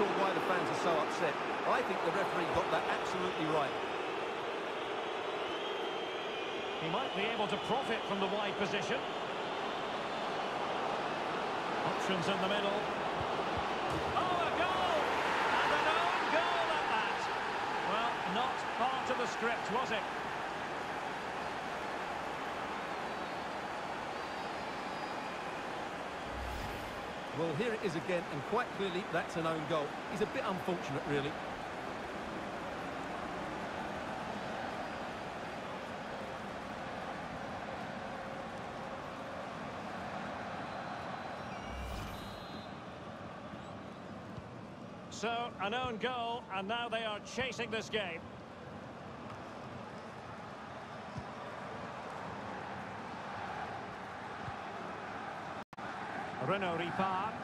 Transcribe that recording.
sure why the fans are so upset. I think the referee got that absolutely right. He might be able to profit from the wide position. Options in the middle. Oh, a goal! And an own goal at that. Well, not part of the script, was it? Well, here it is again, and quite clearly that's an own goal. He's a bit unfortunate, really. So, an own goal, and now they are chasing this game. Renaud Ripard.